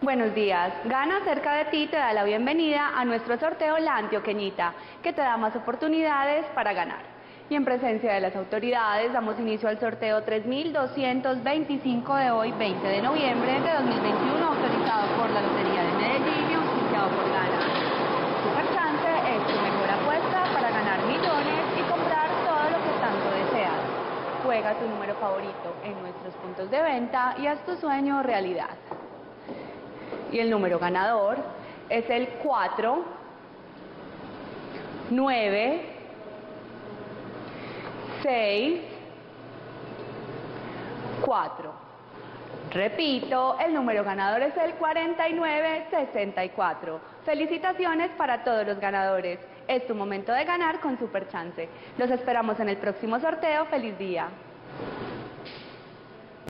Buenos días. Gana cerca de ti te da la bienvenida a nuestro sorteo La Antioqueñita, que te da más oportunidades para ganar. Y en presencia de las autoridades damos inicio al sorteo 3225 de hoy, 20 de noviembre de 2021, autorizado por la Lotería de Medellín y auspiciado por Gana. Superchance es tu mejor apuesta para ganar millones y comprar todo lo que tanto deseas. Juega tu número favorito en nuestros puntos de venta y haz tu sueño realidad. Y el número ganador es el 4, 9, 6, 4. Repito, el número ganador es el 4964. Felicitaciones para todos los ganadores. Es tu momento de ganar con Superchance. Los esperamos en el próximo sorteo. ¡Feliz día!